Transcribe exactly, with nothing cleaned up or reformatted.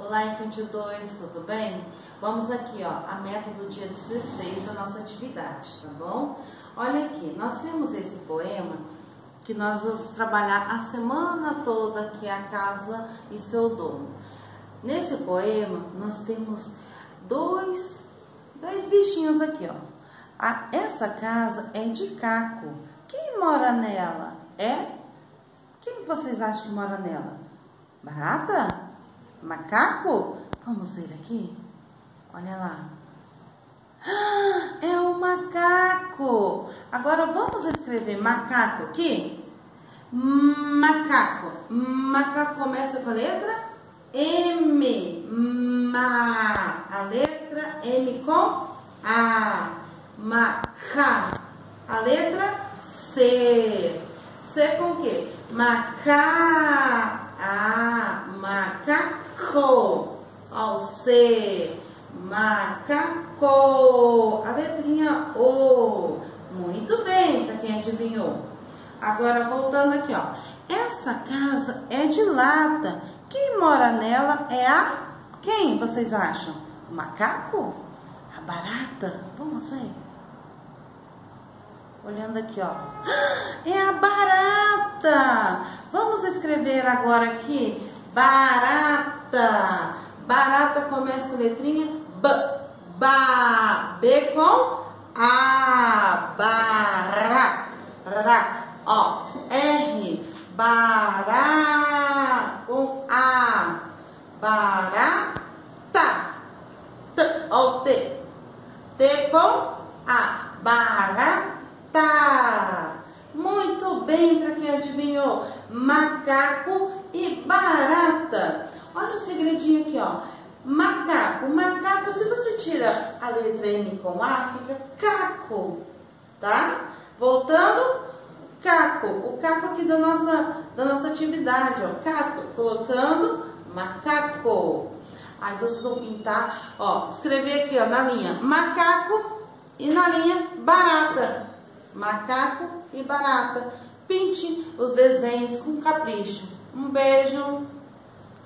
Olá, Infantil dois, tudo bem? Vamos aqui, ó, a meta do dia dezesseis da nossa atividade, tá bom? Olha aqui, nós temos esse poema que nós vamos trabalhar a semana toda, que é a casa e seu dono. Nesse poema, nós temos dois, dois bichinhos aqui, ó. A, essa casa é de caco. Quem mora nela? É? Quem vocês acham que mora nela? Barata? Macaco? Vamos ver aqui. Olha lá. Ah, é um macaco. Agora vamos escrever macaco aqui. Macaco. Macaco começa com a letra M. Ma. A letra M com A. Maca. A letra C. C com o quê? Maca. A. Macaco. Ó, o C. Macaco. A letrinha O. Muito bem, para quem adivinhou. Agora, voltando aqui, ó. Essa casa é de lata. Quem mora nela é a... Quem vocês acham? O macaco? A barata? Vamos ver. Olhando aqui, ó. É a barata. Vamos escrever agora aqui. Barata. Barata começa com a letrinha B. Ba. B com A. Bará. Ra. Ó. R. Bará. Com A. Barata. T. Ó o T. T com A. Barata. Muito bem, para quem adivinhou. Macaco e barata. Olha o segredinho aqui, ó. Macaco. Macaco, se você tira a letra M com A, fica caco, tá? Voltando, caco. O caco aqui da nossa, da nossa atividade, ó. Caco. Colocando macaco. Aí vocês vão pintar, ó. Escrever aqui, ó, na linha macaco e na linha barata. Macaco e barata. Pinte os desenhos com capricho. Um beijo.